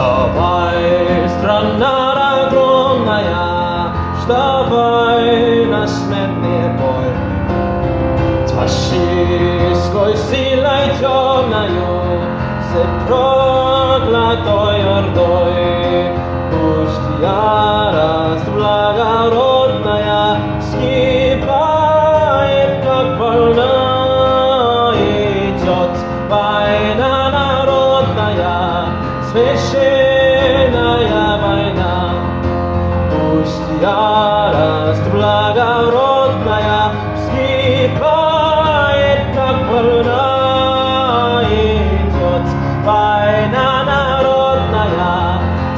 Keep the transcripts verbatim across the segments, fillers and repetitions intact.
Вставай, страна огромная, вставай на смертный бой. С фашистской силой темною, с проклятой ордой, пусть ярость благородная вскипает, как волна идет. Война народная, священная война, пусть ярость благородная вскипает, как волна идет. Война народная,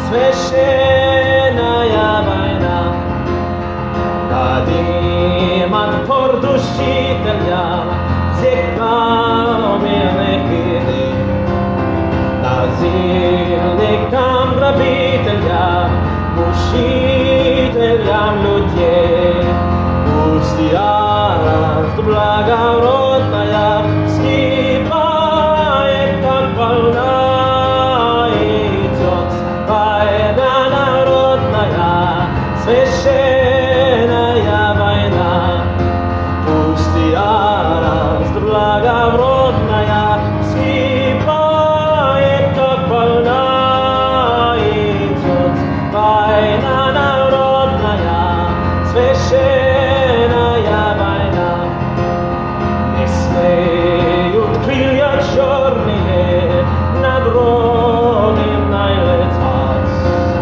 священная война, поднимат поручителя всех каменных идей, насильникам, грабителям, мучителям людей. Пусть ярость благородная вскипает, как волна идет. Война народная, священная война, пусть ярость благородная вскипает, как волна идет. Война народная, священная война. Не смеют крылья черные над родиной летать,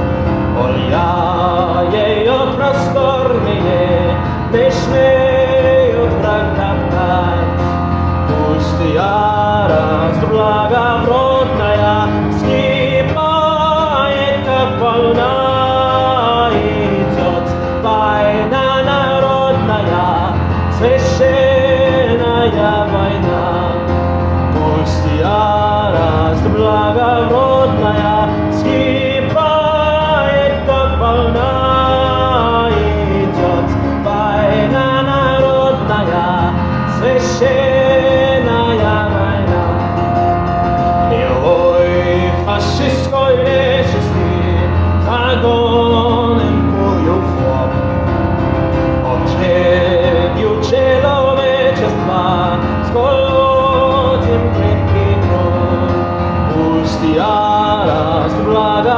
поля ее просторные не смеют враг топтать. Пусть ярость благородная вскипает, как волна идет. Война народная, священная война, пусть ярость благородная вскипает, как волна идет. Война народная, священная война. Гнилой фашистской нечисти загоним кую флот, отребью человечества сколотим крепкий труд. Пусть ярость блага